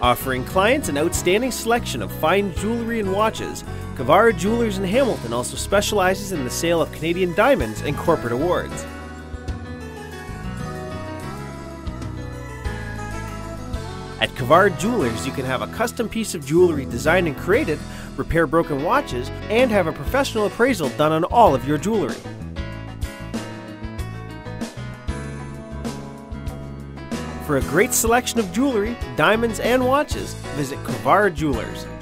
Offering clients an outstanding selection of fine jewelry and watches, Kavar Jewelers in Hamilton also specializes in the sale of Canadian diamonds and corporate awards. At Kavar Jewelers, you can have a custom piece of jewelry designed and created, repair broken watches, and have a professional appraisal done on all of your jewelry. For a great selection of jewelry, diamonds, and watches, visit Kavar Jewelers.